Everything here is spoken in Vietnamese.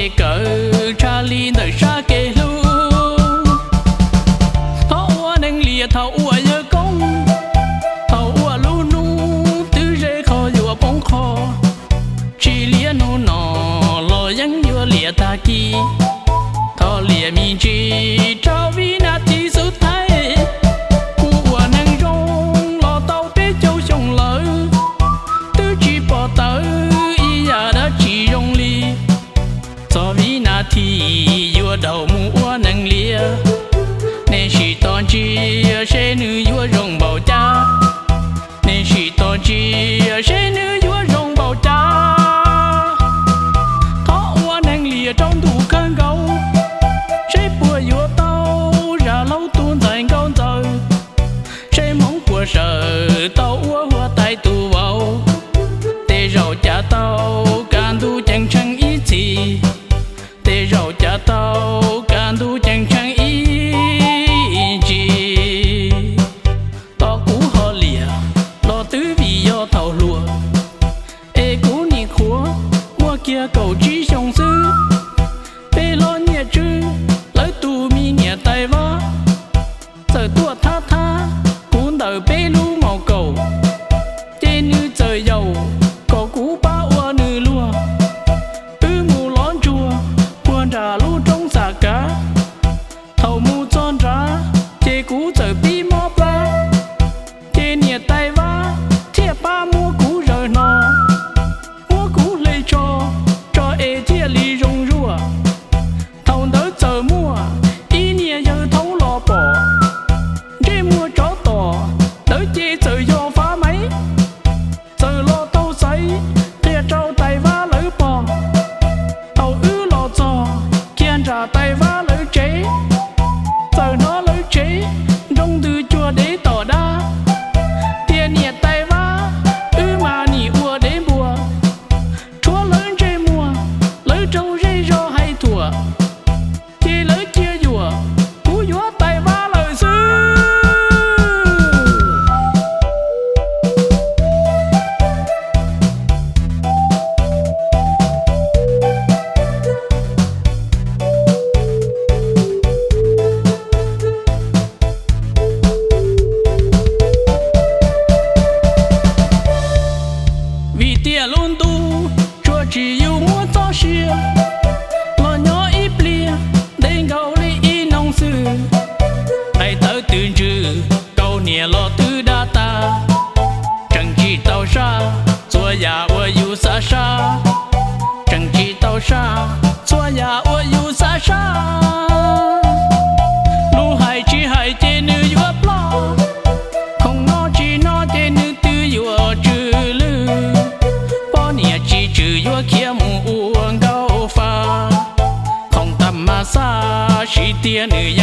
kê cỡ cha li đời xa kê lu thọ ua nâng lìa thọ ua nhớ công thọ ua lu nu tư rê khó dùa bóng khó chỉ lìa nu nọ lo yang dùa lìa ta kỳ thọ lìa mi chi trao vi na thi sự thay cu ua nâng rong lo tàu bế châu sông lỡ tư chỉ bỏ tới ý ya đã chỉ rong li cho vi na thi dùa đầu mua nâng lìa nên chỉ toàn chi sẽ nữ dùa rong bảo cha nên chỉ toàn chi sẽ nữ dùa rong bảo cha thọ ua nâng lìa trong thủ cơn gấu sẽ bùa dùa tao ra lâu tuôn thành con trời sẽ mong của sợ tao ua hoa tay tù vào để rồi cha tao can tu chẳng chẳng ý gì để rồi cha tao can tu chẳng chẳng ý gì tao cú họ lìa lo tứ vì do thầu lùa ê cú nhị khúa mua kia cầu trí sông sư bê lo nhẹ chư lấy tu mi nhẹ tay vó giờ tua tha tha cuốn đời bê lu màu cầu trên như trời dầu có cú ba ua nữ lùa mù lón chùa buồn trà lu trong xà cá thầu mu tròn trá chê cú giờ bi mò ba chê nhẹ tay vá thiệp ba mua cú rời nò mua cú lê cho ê thiệp ly rong rùa thầu đỡ giờ mua ý nhẹ giờ thấu lò bỏ chê mua chó tỏ đỡ chê giờ do phá máy giờ lo tâu sấy thiệp trâu tay vá lỡ bò thầu ư lò trò kiên trà tay vá lỡ chế giờ nó lỡ chế rong từ chùa để tỏ đa tiền nhẹ tay vá ư mà nhị ua để bùa chúa lớn chê mùa lỡ trâu rê ro hay thủa chê lỡ chia dùa cú dúa tay vá lời sư vì tia luôn tu chùa chỉ yêu muốn to xia lo nhỏ ít lia đến gấu lấy y nông sư hãy tớiตื่trừ câu nhẹ lo tư đa ta chẳng chỉ tàu xa xua nhà ua yu xa xa chẳng chỉ tàu xa xua nhà ua yu xa xa lu hai chỉ hai tên nữ yu lo không nó chỉ nó tên nữ tư yu trừ lư bao nhiêu chỉ trừ yu kia mu uông cao pha không tầm mà xa chỉ tiền nữ